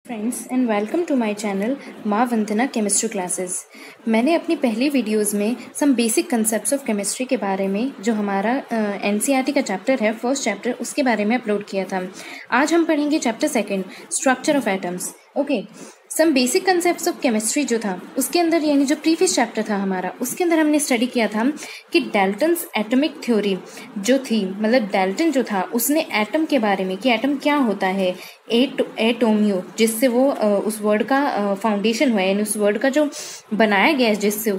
Friends and welcome to my channel Maa Vandana chemistry classes. मैंने अपनी पहली वीडियोस में some basic concepts of chemistry के बारे में जो हमारा एनसीईआरटी का चैप्टर है, फर्स्ट चैप्टर, उसके बारे में अपलोड किया था। आज हम पढ़ेंगे chapter second, structure of atoms. Okay, some basic concepts of chemistry जो था उसके अंदर, यानी जो प्रीवियस चैप्टर था हमारा, उसके अंदर हमने स्टडी किया था कि डाल्टन्स एटॉमिक थ्योरी जो थी, मतलब डाल्टन जो था उसने एटम के बारे में कि एटम क्या होता है, एटोमियो, जिससे वो उस वर्ड का फाउंडेशन हुआ है, यानी उस वर्ड का जो बनाया गया है जिससे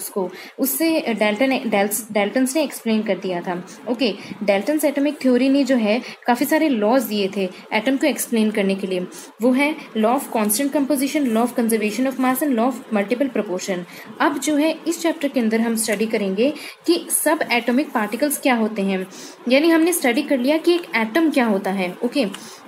उससे डाल्टन्स ने एक्सप्लेन कर दिया था। ओके, डाल्टन्स एटॉमिक थ्योरी ने जो है काफ़ी सारे लॉज दिए थे एटम को एक्सप्लेन करने के लिए। वो है law of constant composition, law of conservation of mass and law of multiple proportion. अब जो है इस चैप्टर के अंदर हम स्टडी करेंगे कि सब एटॉमिक पार्टिकल्स क्या होते हैं, यानी हमने स्टडी कर लिया कि एक एटम क्या होता है। ओके,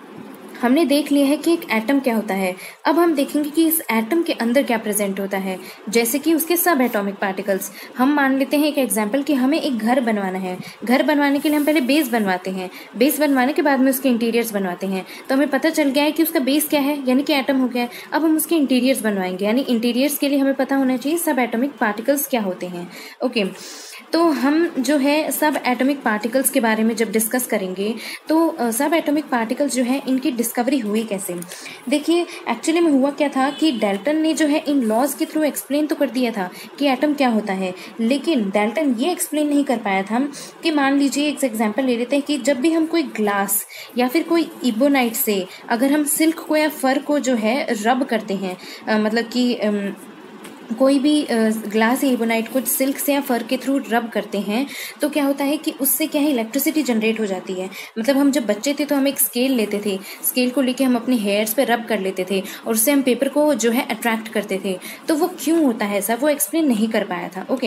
हमने देख लिया है कि एक एटम क्या होता है। अब हम देखेंगे कि इस एटम के अंदर क्या प्रेजेंट होता है, जैसे कि उसके सब एटॉमिक पार्टिकल्स। हम मान लेते हैं एक एग्जांपल कि हमें एक घर बनवाना है। घर बनवाने के लिए हम पहले बेस बनवाते हैं, बेस बनवाने के बाद में उसके इंटीरियर्स बनवाते हैं। तो हमें पता चल गया है कि उसका बेस क्या है, यानी कि एटम हो गया है। अब हम उसके इंटीरियर्स बनवाएंगे, यानी इंटीरियर्स के लिए हमें पता होना चाहिए सब एटॉमिक पार्टिकल्स क्या होते हैं। ओके, तो हम जो है सब एटॉमिक पार्टिकल्स के बारे में जब डिस्कस करेंगे तो सब एटॉमिक पार्टिकल्स जो है इनकी डिस्कवरी हुई कैसे। देखिए, एक्चुअली में हुआ क्या था कि डाल्टन ने जो है इन लॉज के थ्रू एक्सप्लेन तो कर दिया था कि एटम क्या होता है, लेकिन डाल्टन ये एक्सप्लेन नहीं कर पाया था कि मान लीजिए एक एग्जांपल ले लेते हैं कि जब भी हम कोई ग्लास या फिर कोई इबोनाइट से अगर हम सिल्क को या फर को जो है रब करते हैं, मतलब कि कोई भी ग्लास या इबोनाइट को सिल्क से या फर के थ्रू रब करते हैं, तो क्या होता है कि उससे क्या है, इलेक्ट्रिसिटी जनरेट हो जाती है। मतलब हम जब बच्चे थे तो हम एक स्केल लेते थे, स्केल को लेके हम अपने हेयर्स पे रब कर लेते थे और उससे हम पेपर को जो है अट्रैक्ट करते थे। तो वो क्यों होता है ऐसा, वो एक्सप्लेन नहीं कर पाया था। ओके,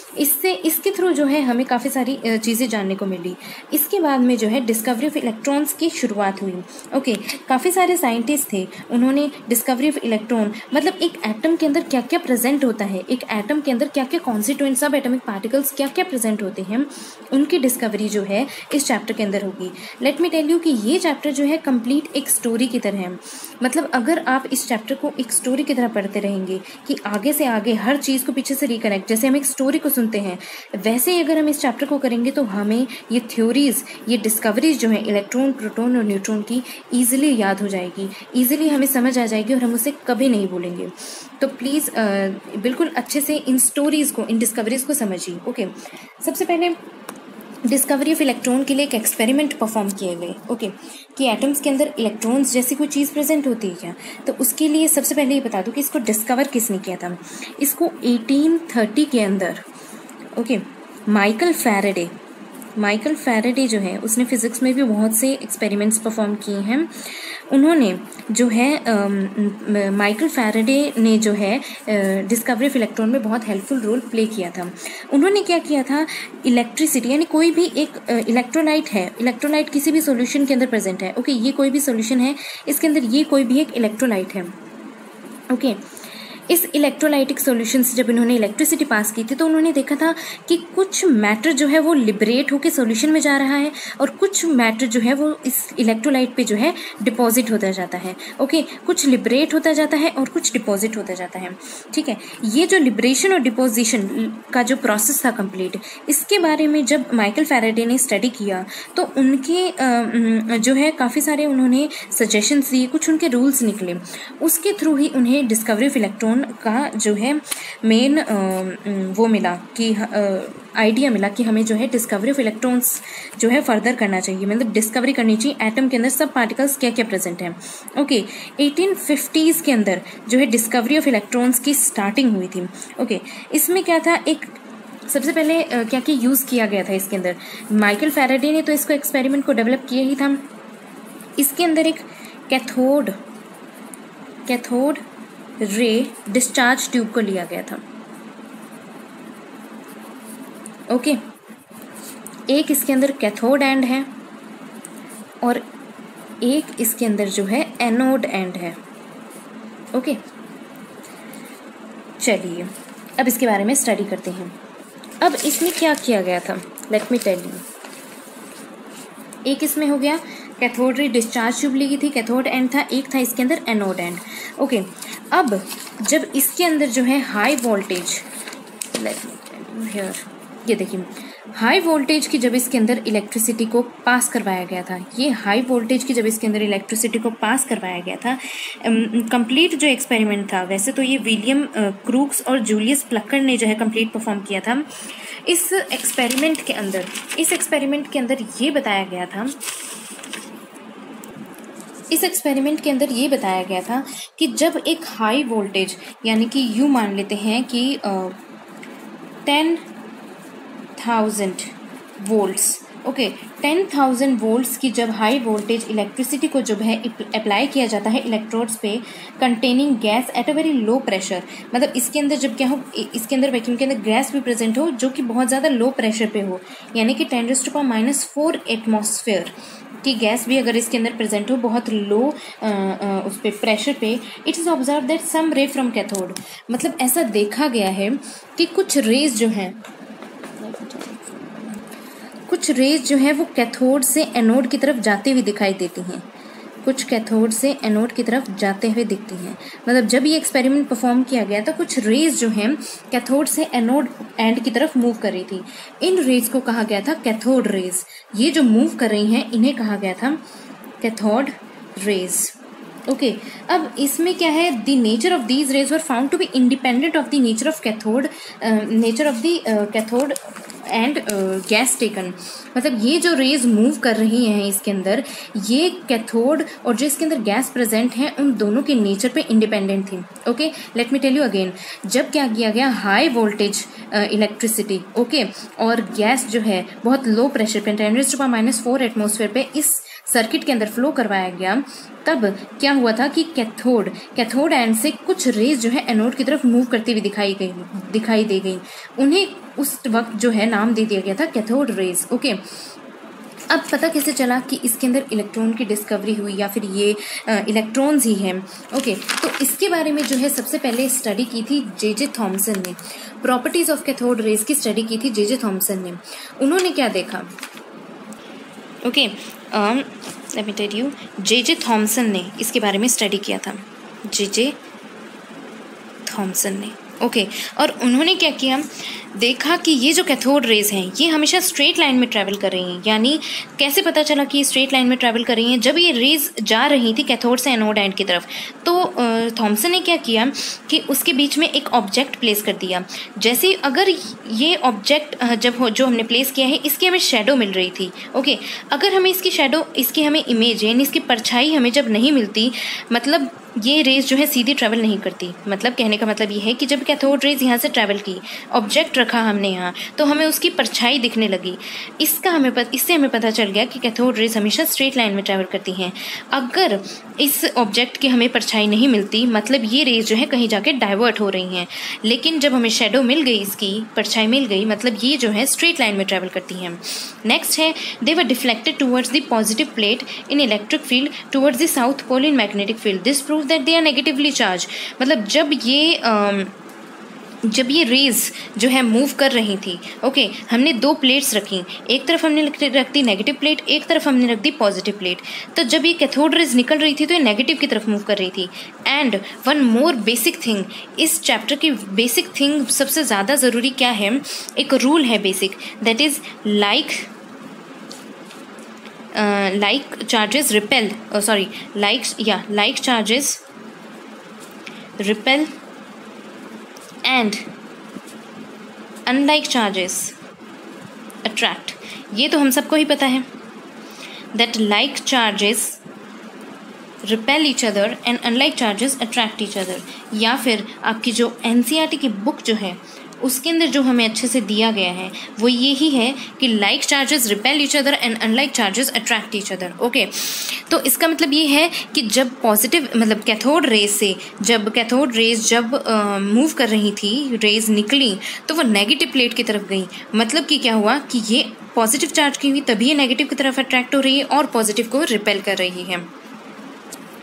इसके थ्रू जो है हमें काफ़ी सारी चीज़ें जानने को मिली। इसके बाद में जो है डिस्कवरी ऑफ इलेक्ट्रॉन्स की शुरुआत हुई। ओके, काफ़ी सारे साइंटिस्ट थे, उन्होंने डिस्कवरी ऑफ इलेक्ट्रॉन, मतलब एक एटम के अंदर क्या क्या प्रेजेंट होता है, एक एटम के अंदर क्या क्या कॉन्स्टिट्यूएंट सब एटॉमिक पार्टिकल्स क्या क्या प्रेजेंट होते हैं, उनकी डिस्कवरी जो है इस चैप्टर के अंदर होगी। लेट मी टेल यू कि ये चैप्टर जो है कंप्लीट एक स्टोरी की तरह है। मतलब अगर आप इस चैप्टर को एक स्टोरी की तरह पढ़ते रहेंगे कि आगे से आगे हर चीज़ को पीछे से रिकनेक्ट, जैसे हम एक स्टोरी को सुनते हैं वैसे ही अगर हम इस चैप्टर को करेंगे तो हमें ये थ्योरीज, ये डिस्कवरीज जो है इलेक्ट्रॉन, प्रोटॉन और न्यूट्रॉन की ईजिली याद हो जाएगी, ईजिली हमें समझ आ जाएगी और हम उसे कभी नहीं भूलेंगे। तो प्लीज़ बिल्कुल अच्छे से इन स्टोरीज़ को, इन डिस्कवरीज को समझिए। ओके, सबसे पहले डिस्कवरी ऑफ इलेक्ट्रॉन के लिए एक एक्सपेरिमेंट परफॉर्म किए गए। ओके, कि एटम्स के अंदर इलेक्ट्रॉन्स जैसी कोई चीज़ प्रेजेंट होती है क्या। तो उसके लिए सबसे पहले ये बता दूं कि इसको डिस्कवर किसने किया था। इसको 1830 के अंदर, ओके, माइकल फैराडे जो है उसने फिजिक्स में भी बहुत से एक्सपेरिमेंट्स परफॉर्म किए हैं। उन्होंने जो है माइकल फैराडे ने जो है डिस्कवरी ऑफ इलेक्ट्रॉन में बहुत हेल्पफुल रोल प्ले किया था। उन्होंने क्या किया था, इलेक्ट्रिसिटी, यानी कोई भी एक इलेक्ट्रोलाइट है, इलेक्ट्रोलाइट किसी भी सॉल्यूशन के अंदर प्रेजेंट है। ओके, ये कोई भी सॉल्यूशन है, इसके अंदर ये कोई भी एक इलेक्ट्रोलाइट है। ओके, इस इलेक्ट्रोलाइटिक सॉल्यूशन से जब इन्होंने इलेक्ट्रिसिटी पास की थी तो उन्होंने देखा था कि कुछ मैटर जो है वो लिबरेट होकर सॉल्यूशन में जा रहा है और कुछ मैटर जो है वो इस इलेक्ट्रोलाइट पे जो है डिपॉजिट होता जाता है। ओके, कुछ लिबरेट होता जाता है और कुछ डिपॉजिट होता जाता है। ठीक है, ये जो लिबरेशन और डिपोजिशन का जो प्रोसेस था कंप्लीट, इसके बारे में जब माइकल फैराडे ने स्टडी किया तो उनके जो है काफ़ी सारे उन्होंने सजेशंस दिए, कुछ उनके रूल्स निकले, उसके थ्रू ही उन्हें डिस्कवरी ऑफ इलेक्ट्रॉन का जो है मेन वो मिला कि आइडिया मिला कि हमें जो है डिस्कवरी ऑफ इलेक्ट्रॉन्स जो है फर्दर करना चाहिए, मतलब डिस्कवरी करनी चाहिए एटम के अंदर सब पार्टिकल्स क्या क्या प्रेजेंट हैं। ओके, 1850s के अंदर जो है डिस्कवरी ऑफ इलेक्ट्रॉन्स की स्टार्टिंग हुई थी। ओके, इसमें क्या था, एक सबसे पहले क्या क्या यूज़ किया गया था इसके अंदर, माइकल फैराडे ने तो इसको एक्सपेरिमेंट को डेवलप किया ही था। इसके अंदर एक कैथोड रे डिस्चार्ज ट्यूब को लिया गया था। ओके, एक इसके अंदर कैथोड एंड है और एक इसके अंदर जो है एनोड एंड है। ओके, चलिए अब इसके बारे में स्टडी करते हैं। अब इसमें क्या किया गया था, लेट मी टेल यू। एक इसमें हो गया कैथोड रे डिस्चार्ज ट्यूब लगी थी, कैथोड एंड था, एक था इसके अंदर एनोड एंड। ओके, अब जब इसके अंदर जो है हाई वोल्टेज, ये देखिए हाई वोल्टेज की जब इसके अंदर इलेक्ट्रिसिटी को पास करवाया गया था, ये हाई वोल्टेज की जब इसके अंदर इलेक्ट्रिसिटी को पास करवाया गया था, कंप्लीट जो एक्सपेरिमेंट था, वैसे तो ये विलियम क्रूक्स और जूलियस प्लक्कर ने जो है कंप्लीट परफॉर्म किया था। इस एक्सपेरिमेंट के अंदर ये बताया गया था, इस एक्सपेरिमेंट के अंदर ये बताया गया था कि जब एक हाई वोल्टेज, यानी कि यूँ मान लेते हैं कि 10,000 वोल्ट्स, ओके, 10,000 वोल्ट्स की जब हाई वोल्टेज इलेक्ट्रिसिटी को जब है अप्लाई किया जाता है इलेक्ट्रोड्स पे containing gas at a very low pressure, मतलब इसके अंदर जब क्या हो, इसके अंदर वैक्यूम के अंदर गैस भी प्रेजेंट हो जो कि बहुत ज़्यादा लो प्रेशर पे हो, यानी कि 10⁻⁴ एटमॉस्फेयर की गैस भी अगर इसके अंदर प्रेजेंट हो बहुत लो उस पे प्रेशर पे, it is observe that some ray from cathode, मतलब ऐसा देखा गया है कि कुछ रेज जो है वो कैथोड से एनोड की तरफ जाते हुए दिखाई देती हैं, कुछ कैथोड से एनोड की तरफ जाते हुए दिखती हैं। मतलब जब ये एक्सपेरिमेंट परफॉर्म किया गया तो कुछ रेज जो हैं कैथोड से एनोड एंड की तरफ मूव कर रही थी, इन रेज को कहा गया था कैथोड रेज। ये जो मूव कर रही हैं इन्हें कहा गया था कैथोड रेज। ओके, अब इसमें क्या है, the nature of these rays were found to be independent of the nature of cathode and gas taken, मतलब ये जो रेज मूव कर रही हैं इसके अंदर, ये कैथोड और जो इसके अंदर गैस प्रेजेंट है उन दोनों के नेचर पे इंडिपेंडेंट थी। Okay, let me tell you again, जब क्या किया गया, हाई वोल्टेज इलेक्ट्रिसिटी, ओके, और गैस जो है बहुत लो प्रेशर पे 10⁻⁴ एटमॉस्फेयर पे इस सर्किट के अंदर फ्लो करवाया गया, तब क्या हुआ था कि कैथोड एंड से कुछ रेज जो है एनोड की तरफ मूव करती हुई दिखाई दे गई, उन्हें उस वक्त जो है नाम दे दिया गया था कैथोड रेज। ओके, अब पता कैसे चला कि इसके अंदर इलेक्ट्रॉन की डिस्कवरी हुई या फिर ये इलेक्ट्रॉन्स ही हैं। ओके, तो इसके बारे में जो है सबसे पहले स्टडी की थी जे थॉमसन ने, प्रॉपर्टीज ऑफ कैथोड रेज की स्टडी की थी जे थॉमसन ने। उन्होंने क्या देखा, okay, let me tell you, J Thomson ने इसके बारे में स्टडी किया था, जे थॉमसन ने। ओके, और उन्होंने क्या किया, देखा कि ये जो कैथोड रेज हैं ये हमेशा स्ट्रेट लाइन में ट्रैवल कर रही हैं। यानी कैसे पता चला कि ये स्ट्रेट लाइन में ट्रैवल कर रही हैं, जब ये रेज जा रही थी कैथोड से एनोड एंड की तरफ, तो थॉमसन ने क्या किया कि उसके बीच में एक ऑब्जेक्ट प्लेस कर दिया। जैसे अगर ये ऑब्जेक्ट जो हमने प्लेस किया है इसकी हमें शेडो मिल रही थी, ओके, अगर हमें इसकी शेडो, इसकी हमें इमेज यानी इसकी परछाई हमें जब नहीं मिलती, मतलब ये रेज जो है सीधी ट्रैवल नहीं करती। मतलब कहने का मतलब ये है कि जब कैथोड रेज यहाँ से ट्रैवल की, ऑब्जेक्ट रखा हमने यहाँ, तो हमें उसकी परछाई दिखने लगी। इससे हमें पता चल गया कि कैथोड रेज हमेशा स्ट्रेट लाइन में ट्रैवल करती हैं। अगर इस ऑब्जेक्ट की हमें परछाई नहीं मिलती, मतलब ये रेज जो है कहीं जाके डाइवर्ट हो रही हैं। लेकिन जब हमें शेडो मिल गई, इसकी परछाई मिल गई, मतलब ये जो है स्ट्रेट लाइन में ट्रैवल करती हैं। नेक्स्ट है, they were deflected towards the positive plate in electric field towards the south pole in magnetic field. This prove that they are negatively charge. मतलब जब ये रेज जो है मूव कर रही थी, ओके, हमने दो प्लेट्स रखी, एक तरफ हमने रख दी नेगेटिव प्लेट, एक तरफ हमने रख दी पॉजिटिव प्लेट। तो जब ये कैथोड रेज निकल रही थी तो ये नेगेटिव की तरफ मूव कर रही थी। And one more basic thing, इस चैप्टर की बेसिक थिंग सबसे ज़्यादा ज़रूरी क्या है, एक रूल है basic, that is like charges repel, like charges repel and unlike charges attract। ये तो हम सबको ही पता है that like charges repel each other and unlike charges attract each other। या फिर आपकी जो NCERT की बुक जो है उसके अंदर जो हमें अच्छे से दिया गया है वो यही है कि like charges repel each other and unlike charges attract each other. Okay, तो इसका मतलब ये है कि जब पॉजिटिव, मतलब कैथोड रेज जब मूव कर रही थी, रेज निकली तो वो नेगेटिव प्लेट की तरफ गई। मतलब कि क्या हुआ कि ये पॉजिटिव चार्ज की हुई तभी ये नेगेटिव की तरफ अट्रैक्ट हो रही है और पॉजिटिव को रिपेल कर रही है।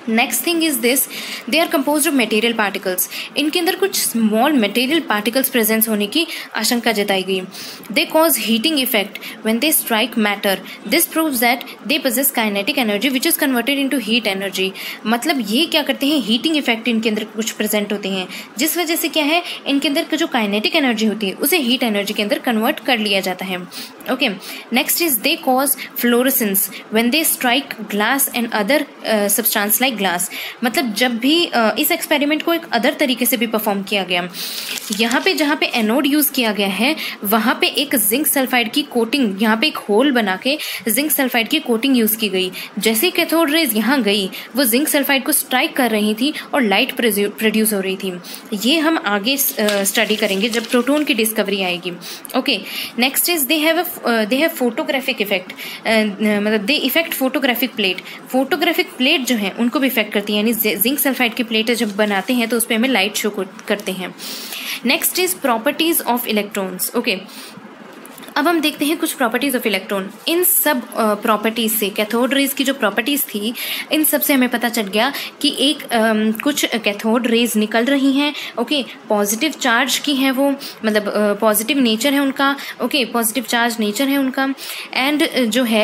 Next thing is this, they are composed of material particles. इनके अंदर कुछ स्मॉल मटेरियल पार्टिकल्स प्रेजेंस होने की आशंका जताई गई। They cause heating effect when they strike matter. This proves that they possess kinetic energy which is converted into heat energy. मतलब ये क्या करते हैं, हीटिंग इफेक्ट इनके अंदर कुछ प्रेजेंट होते हैं, जिस वजह से क्या है, इनके अंदर जो काइनेटिक एनर्जी होती है उसे हीट एनर्जी के अंदर कन्वर्ट कर लिया जाता है। Okay, next is they cause fluorescence when they strike glass and other substance like glass. मतलब जब भी इस एक्सपेरिमेंट को एक अदर तरीके से भी परफॉर्म किया गया, यहाँ पे जहाँ पे एनोड यूज किया गया है वहाँ पे एक जिंक सल्फाइड की कोटिंग, यहाँ पे एक होल बना के जिंक सल्फाइड की कोटिंग यूज की गई। जैसे कैथोड रेज यहाँ गई वो जिंक सल्फाइड को स्ट्राइक कर रही थी और लाइट प्रोड्यूस हो रही थी। ये हम आगे स्टडी करेंगे जब प्रोटॉन की डिस्कवरी आएगी। Okay, next is they have photographic effect, मतलब they effect photographic plate. Photographic plate जो है उनको भी इफेक्ट करती है, यानी जिंक सल्फाइड की प्लेट जब बनाते हैं तो उस पर हमें लाइट शो करते हैं। Next is properties of electrons. Okay, अब हम देखते हैं कुछ प्रॉपर्टीज ऑफ इलेक्ट्रॉन। इन सब प्रॉपर्टीज से, कैथोड रेज की जो प्रॉपर्टीज थी इन सब से हमें पता चल गया कि एक कुछ कैथोड रेज निकल रही हैं। ओके, पॉजिटिव चार्ज की है वो, मतलब पॉजिटिव नेचर है उनका। ओके, पॉजिटिव चार्ज नेचर है उनका, एंड जो है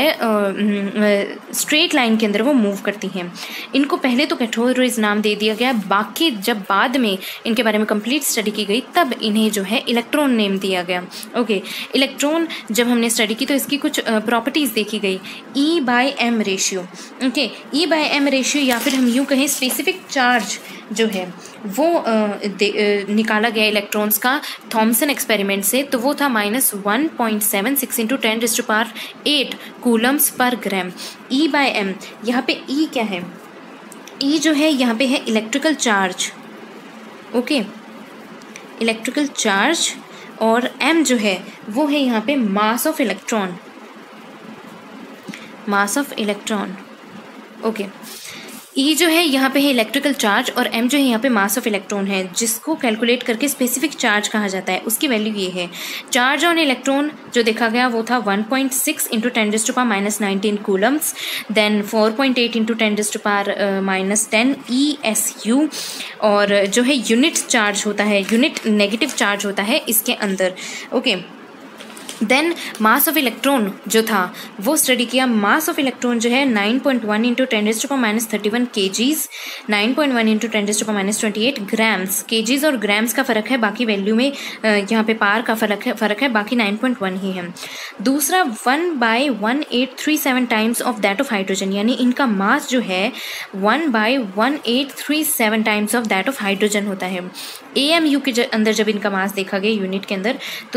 स्ट्रेट लाइन के अंदर वो मूव करती हैं। इनको पहले तो कैथोड रेज नाम दे दिया गया, बाकी जब बाद में इनके बारे में कंप्लीट स्टडी की गई तब इन्हें जो है इलेक्ट्रॉन नेम दिया गया। ओके, इलेक्ट्रॉन जब हमने स्टडी की तो इसकी कुछ प्रॉपर्टीज देखी गई। E/m ratio. Okay, E/m ratio या फिर हम यूं कहें स्पेसिफिक चार्ज जो है वो निकाला गया इलेक्ट्रॉन्स का थॉमसन एक्सपेरिमेंट से, तो वो था -1.76 × 10⁸ कूलम्स पर ग्राम। E/m, यहाँ पे E क्या है, E जो है यहाँ पे है electrical charge. Okay, electrical charge, और m जो है वो है यहाँ पे mass of electron, mass of electron. Okay, E जो है यहाँ पे है इलेक्ट्रिकल चार्ज और m जो है यहाँ पे मास ऑफ इलेक्ट्रॉन है, जिसको कैलकुलेट करके स्पेसिफिक चार्ज कहा जाता है। उसकी वैल्यू ये है, चार्ज ऑन इलेक्ट्रॉन जो देखा गया वो था 1.6 × 10⁻⁻19 कूलम्स, देन 4.8 × 10⁻⁻10 ESU, और जो है यूनिट चार्ज होता है, यूनिट नेगेटिव चार्ज होता है इसके अंदर। Okay, then mass of electron जो था वो स्टडी किया। मास ऑफ इलेक्ट्रॉन जो है 9.1 × 10⁻31 kgs, 9.1 × 10⁻28 ग्राम्स। केजीज और ग्राम्स का फ़र्क है, बाकी वैल्यू में यहाँ पे पार का फ़र्क है, बाकी 9.1 ही है। दूसरा 1/1837 times of that of hydrogen, यानी इनका मास जो है 1/1837 times of that of hydrogen होता है। AMU के अंदर जब इनका मास देखा गया यूनिट के अंदर तो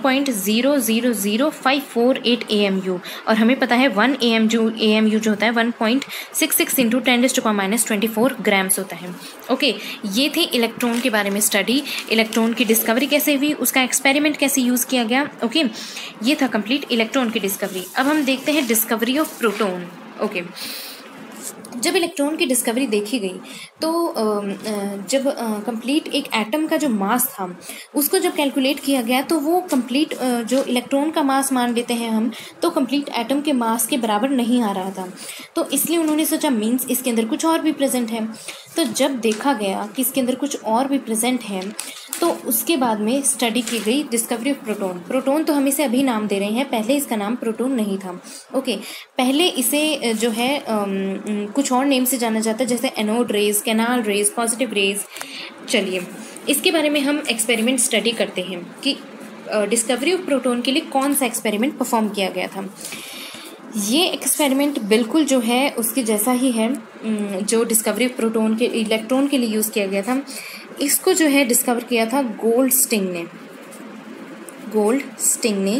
0.000548 AMU, और हमें पता है 1 AMU जो होता है 1.66 × 10⁻24 ग्राम्स होता है। ओके, ये थे इलेक्ट्रॉन के बारे में स्टडी। इलेक्ट्रॉन की डिस्कवरी कैसे हुई, उसका एक्सपेरिमेंट कैसे यूज़ किया गया। ओके, ये था कंप्लीट इलेक्ट्रॉन की डिस्कवरी। अब हम देखते हैं डिस्कवरी ऑफ प्रोटॉन। ओके, जब इलेक्ट्रॉन की डिस्कवरी देखी गई तो जब कंप्लीट एक एटम का जो मास था उसको जब कैलकुलेट किया गया तो वो कंप्लीट जो इलेक्ट्रॉन का मास मान लेते हैं हम, तो कंप्लीट एटम के मास के बराबर नहीं आ रहा था। तो इसलिए उन्होंने सोचा मीन्स इसके अंदर कुछ और भी प्रेजेंट है। तो जब देखा गया कि इसके अंदर कुछ और भी प्रेजेंट है तो उसके बाद में स्टडी की गई डिस्कवरी ऑफ प्रोटॉन। प्रोटॉन तो हम इसे अभी नाम दे रहे हैं, पहले इसका नाम प्रोटॉन नहीं था। ओके, पहले इसे जो है कुछ और नेम से जाना जाता है, जैसे anode rays, canal rays, positive rays. चलिए इसके बारे में हम एक्सपेरिमेंट स्टडी करते हैं कि डिस्कवरी ऑफ प्रोटॉन के लिए कौन सा एक्सपेरिमेंट परफॉर्म किया गया था। ये एक्सपेरिमेंट बिल्कुल जो है उसके जैसा ही है जो डिस्कवरी ऑफ प्रोटॉन के इलेक्ट्रॉन के लिए यूज़ किया गया था। इसको जो है डिस्कवर किया था गोल्डस्टिंग ने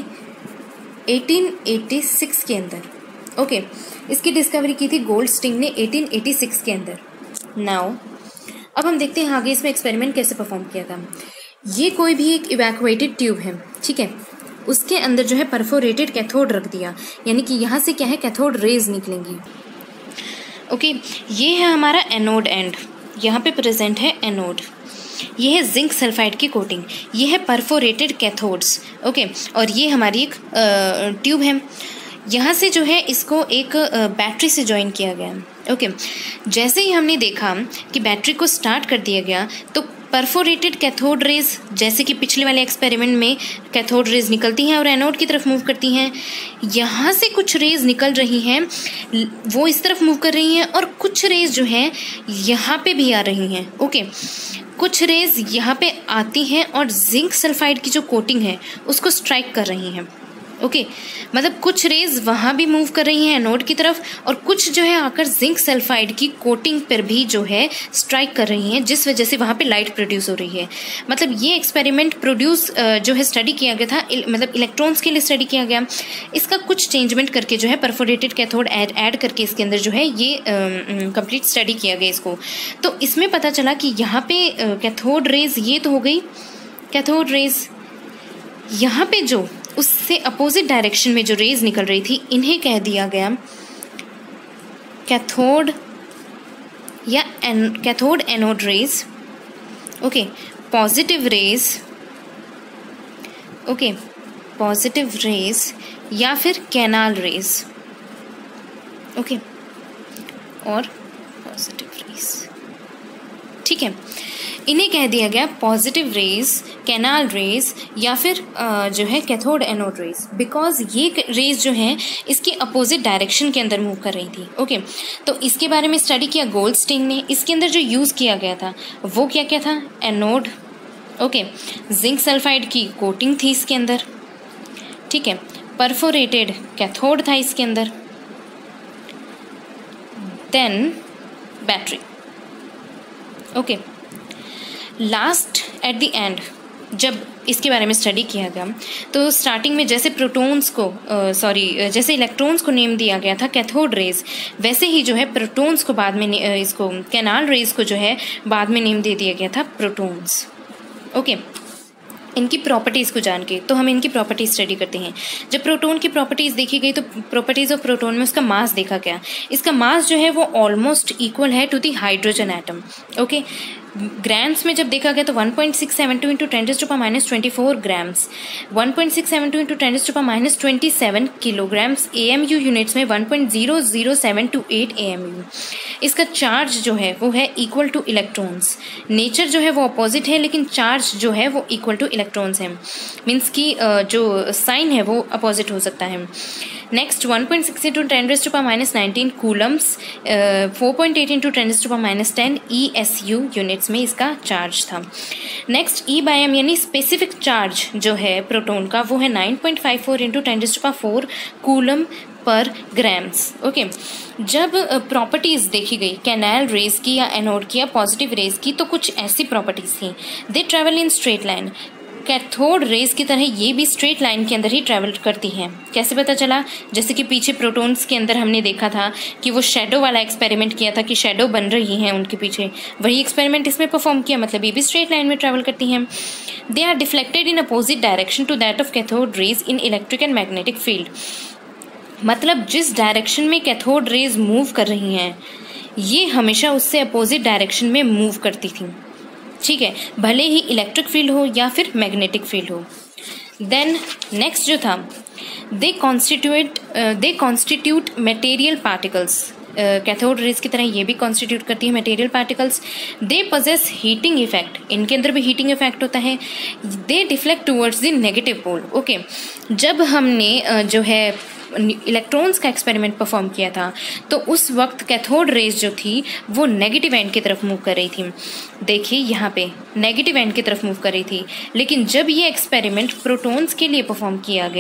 1886 के अंदर। ओके, इसकी डिस्कवरी की थी गोल्डस्टिंग ने 1886 के अंदर। नाउ अब हम देखते हैं आगे इसमें एक्सपेरिमेंट कैसे परफॉर्म किया था। ये कोई भी एक इवैक्यूएटेड ट्यूब है, ठीक है, उसके अंदर जो है परफोरेटेड कैथोड रख दिया, यानी कि यहाँ से क्या है कैथोड रेज निकलेंगी। ओके, ये है हमारा एनोड एंड, यहाँ पे प्रेजेंट है एनोड। ये है जिंक सल्फाइड की कोटिंग, ये है परफोरेटेड कैथोड्स। ओके, और ये हमारी एक ट्यूब है। यहाँ से जो है इसको एक बैटरी से ज्वाइन किया गया। ओके जैसे ही हमने देखा कि बैटरी को स्टार्ट कर दिया गया तो परफोरेटेड कैथोड रेज, जैसे कि पिछले वाले एक्सपेरिमेंट में कैथोड रेज निकलती हैं और एनोड की तरफ मूव करती हैं, यहाँ से कुछ रेज निकल रही हैं, वो इस तरफ मूव कर रही हैं, और कुछ रेज जो हैं यहाँ पे भी आ रही हैं। ओके कुछ रेज यहाँ पे आती हैं और जिंक सल्फाइड की जो कोटिंग है उसको स्ट्राइक कर रही हैं। ओके मतलब कुछ रेज वहाँ भी मूव कर रही हैं एनोड की तरफ, और कुछ जो है आकर जिंक सल्फाइड की कोटिंग पर भी जो है स्ट्राइक कर रही हैं, जिस वजह से वहाँ पे लाइट प्रोड्यूस हो रही है। मतलब ये एक्सपेरिमेंट जो है स्टडी किया गया था, मतलब इलेक्ट्रॉन्स के लिए स्टडी किया गया। इसका कुछ चेंजमेंट करके जो है परफोरेटेड कैथोड ऐड करके इसके अंदर जो है ये कंप्लीट स्टडी किया गया इसको। तो इसमें पता चला कि यहाँ पे कैथोड रेज ये तो हो गई कैथोड रेज, यहाँ पे जो उससे अपोजिट डायरेक्शन में जो रेज निकल रही थी इन्हें कह दिया गया कैथोड या cathode anode rays. Okay positive rays, okay positive rays या फिर कैनाल रेज। ओके और पॉजिटिव रेज, ठीक है, इन्हें कह दिया गया पॉजिटिव रेज, कैनाल रेज या फिर जो है कैथोड एनोड रेज, बिकॉज ये रेज जो है इसकी अपोजिट डायरेक्शन के अंदर मूव कर रही थी। ओके तो इसके बारे में स्टडी किया गोल्डस्टीन ने। इसके अंदर जो यूज़ किया गया था वो क्या क्या था, एनोड, ओके जिंक सल्फाइड की कोटिंग थी इसके अंदर, ठीक है, परफोरेटेड कैथोड था इसके अंदर, then battery. Okay last at the end जब इसके बारे में स्टडी किया गया तो स्टार्टिंग में जैसे प्रोटॉन्स को जैसे इलेक्ट्रॉन्स को नेम दिया गया था कैथोड रेज, वैसे ही जो है प्रोटॉन्स को बाद में इसको कैनाल रेज को जो है बाद में नेम दे दिया गया था प्रोटॉन्स। ओके इनकी प्रॉपर्टीज़ को जान के तो हम इनकी प्रॉपर्टीज स्टडी करते हैं। जब प्रोटॉन की प्रॉपर्टीज़ देखी गई तो प्रॉपर्टीज़ ऑफ प्रोटॉन में उसका मास देखा गया। इसका मास जो है वो ऑलमोस्ट इक्वल है to the hydrogen atom. Okay grams में जब देखा गया तो 1.672 into 10⁻24 grams, 1.672 into 10⁻27 kilograms, AMU units में 1.00728 AMU। इसका चार्ज जो है वो है इक्वल टू इलेक्ट्रॉन्स। नेचर जो है वो अपोजिट है लेकिन चार्ज जो है वो इक्वल टू इलेक्ट्रॉन्स है, मीन्स की जो साइन है वो अपोजिट हो सकता है। Next 1.6 into 10⁻19 coulombs, 4.8 into 10⁻10 ESU units में इसका चार्ज था। नेक्स्ट E/m यानी स्पेसिफिक चार्ज जो है प्रोटॉन का वो है 9.54 into 10⁴ coulomb per grams. Okay जब प्रॉपर्टीज़ देखी गई कैनाल रेज की या एनोड की या पॉजिटिव रेज की तो कुछ ऐसी प्रॉपर्टीज़ थी, they travel in straight line. Cathode rays की तरह ये भी स्ट्रेट लाइन के अंदर ही ट्रैवल करती हैं। कैसे पता चला, जैसे कि पीछे प्रोटॉन्स के अंदर हमने देखा था कि वो शेडो वाला एक्सपेरिमेंट किया था कि शेडो बन रही हैं उनके पीछे, वही एक्सपेरिमेंट इसमें परफॉर्म किया, मतलब ये भी स्ट्रेट लाइन में ट्रैवल करती हैं। They are deflected in opposite direction to that of cathode rays in electric and magnetic field. मतलब जिस डायरेक्शन में कैथोड रेज मूव कर रही हैं ये हमेशा उससे अपोजिट डायरेक्शन में मूव करती थी, ठीक है, भले ही इलेक्ट्रिक फील्ड हो या फिर मैग्नेटिक फील्ड हो। देन नेक्स्ट जो था they constitute material particles. Cathode rays की तरह ये भी कॉन्स्टिट्यूट करती है material particles. They possess heating effect, इनके अंदर भी हीटिंग इफेक्ट होता है। They deflect towards the negative pole. Okay जब हमने जो है इलेक्ट्रॉन्स का एक्सपेरिमेंट परफॉर्म किया था तो उस वक्त कैथोड रेज जो थी वो नेगेटिव एंड की तरफ मूव कर रही थी। देखिए यहाँ पे नेगेटिव एंड की तरफ मूव कर रही थी, लेकिन जब ये एक्सपेरिमेंट प्रोटॉन्स के लिए परफॉर्म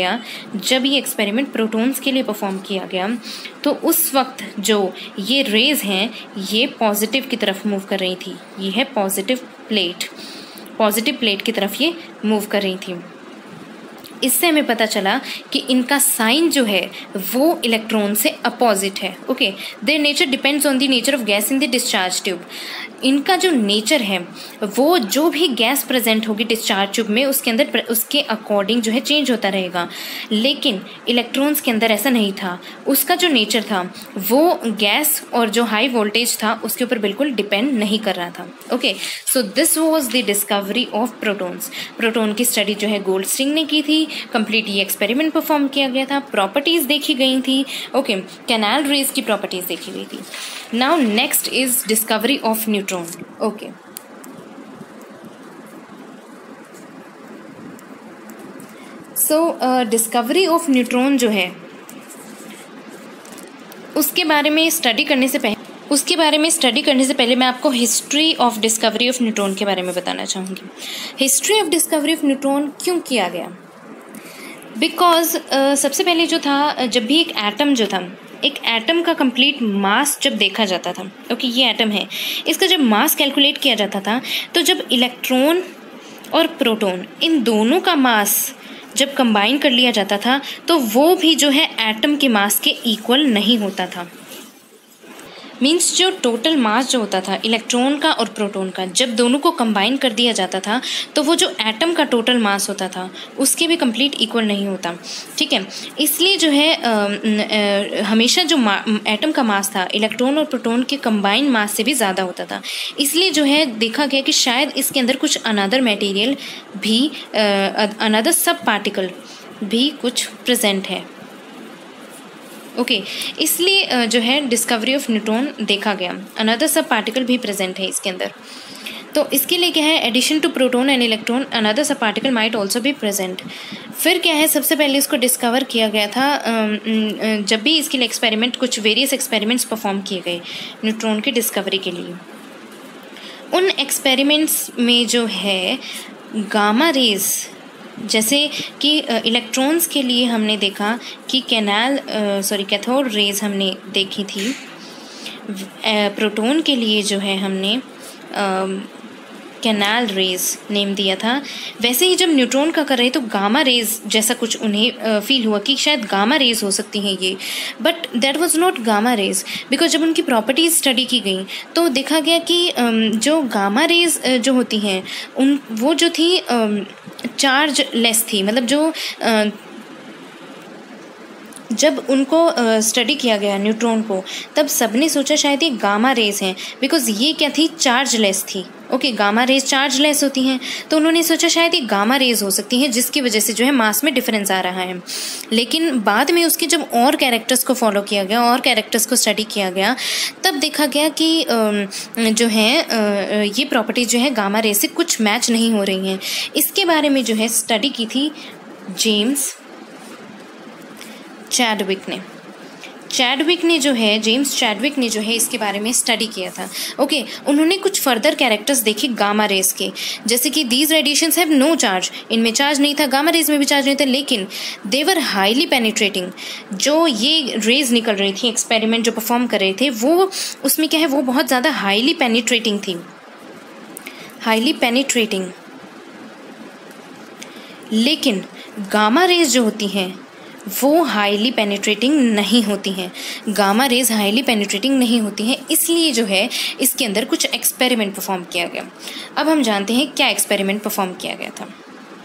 किया गया तो उस वक्त जो ये रेज हैं ये पॉजिटिव की तरफ मूव कर रही थी। ये है पॉजिटिव प्लेट की तरफ ये मूव कर रही थी। इससे हमें पता चला कि इनका साइन जो है वो इलेक्ट्रॉन से अपोजिट है। Okay their nature depends on the nature of gas in the discharge tube. इनका जो नेचर है वो जो भी गैस प्रेजेंट होगी डिस्चार्ज ट्यूब में उसके अंदर उसके अकॉर्डिंग जो है चेंज होता रहेगा, लेकिन इलेक्ट्रॉन्स के अंदर ऐसा नहीं था। उसका जो नेचर था वो गैस और जो हाई वोल्टेज था उसके ऊपर बिल्कुल डिपेंड नहीं कर रहा था। Okay so this was the discovery of protons. Proton की स्टडी जो है गोल्डस्टीन ने की थी थी, कंप्लीट ये एक्सपेरिमेंट परफॉर्म किया गया था, प्रॉपर्टीज़ देखी गई थी। ओके, कैनाल रेज की प्रॉपर्टीज़ देखी गई थी। Now next is discovery of neutron. Okay, so discovery of neutron जो है उसके बारे में स्टडी करने से पहले मैं आपको history of discovery of neutron के बारे में बताना चाहूँगी। History of discovery of neutron क्यों किया गया? बिकॉज सबसे पहले जो था, जब भी एक एटम जो था, एक एटम का कंप्लीट मास जब देखा जाता था, ओके ये एटम है, इसका जब मास कैलकुलेट किया जाता था, तो जब इलेक्ट्रॉन और प्रोटॉन इन दोनों का मास जब कंबाइन कर लिया जाता था तो वो भी जो है एटम के मास के इक्वल नहीं होता था। मीन्स जो टोटल मास जो होता था इलेक्ट्रॉन का और प्रोटॉन का, जब दोनों को कंबाइन कर दिया जाता था तो वो जो एटम का टोटल मास होता था उसके भी कंप्लीट इक्वल नहीं होता। ठीक है, इसलिए जो है हमेशा जो एटम का मास था इलेक्ट्रॉन और प्रोटॉन के कंबाइन मास से भी ज़्यादा होता था। इसलिए जो है देखा गया कि शायद इसके अंदर कुछ अनदर मटेरियल भी, अनदर सब पार्टिकल भी कुछ प्रेजेंट है। ओके, इसलिए जो है डिस्कवरी ऑफ न्यूट्रॉन देखा गया, अनदर सब पार्टिकल भी प्रेजेंट है इसके अंदर। तो इसके लिए क्या है, addition to proton and electron another sub particle might also भी प्रेजेंट। फिर क्या है, सबसे पहले इसको डिस्कवर किया गया था जब भी इसके लिए एक्सपेरिमेंट, कुछ वेरियस एक्सपेरिमेंट्स परफॉर्म किए गए न्यूट्रॉन की डिस्कवरी के लिए। उन एक्सपेरिमेंट्स में जो है गामा रेज, जैसे कि इलेक्ट्रॉन्स के लिए हमने देखा कि कैथोड रेज हमने देखी थी, प्रोटॉन के लिए जो है हमने कैनाल रेज नेम दिया था। वैसे ही जब न्यूट्रॉन का कर रहे तो गामा रेज जैसा कुछ उन्हें फील हुआ कि शायद गामा रेज हो सकती हैं ये, but that was not gamma rays. Because जब उनकी प्रॉपर्टीज़ स्टडी की गई तो देखा गया कि जो गामा रेज जो होती हैं वो जो थी चार्ज लेस थी। मतलब जो जब उनको स्टडी किया गया न्यूट्रॉन को, तब सबने सोचा शायद ये गामा रेज हैं, बिकॉज ये क्या थी, चार्ज लेस थी। ओके, गामा रेज चार्ज लेस होती हैं, तो उन्होंने सोचा शायद ये गामा रेज हो सकती हैं, जिसकी वजह से जो है मास में डिफरेंस आ रहा है। लेकिन बाद में उसके जब और कैरेक्टर्स को फॉलो किया गया, और कैरेक्टर्स को स्टडी किया गया, तब देखा गया कि जो है ये प्रॉपर्टीज जो है गामा रेज से कुछ मैच नहीं हो रही हैं। इसके बारे में जो है स्टडी की थी जेम्स चैडविक ने जो है इसके बारे में स्टडी किया था। ओके, उन्होंने कुछ फर्दर कैरेक्टर्स देखे गामा रेज के, जैसे कि these radiations have no charge, इनमें चार्ज नहीं था, गामा रेज में भी चार्ज नहीं था, लेकिन दे वर हाईली पेनिट्रेटिंग। जो ये रेज निकल रही थी, एक्सपेरिमेंट जो परफॉर्म कर रहे थे, वो उसमें क्या है, वो बहुत ज़्यादा हाईली पेनिट्रेटिंग थी, हाईली पेनिट्रेटिंग। लेकिन गामा रेज जो होती हैं वो हाईली पेनिट्रेटिंग नहीं होती हैं, गामा रेज हाईली पेनिट्रेटिंग नहीं होती हैं। इसलिए जो है इसके अंदर कुछ एक्सपेरिमेंट परफॉर्म किया गया। अब हम जानते हैं क्या एक्सपेरिमेंट परफॉर्म किया गया था।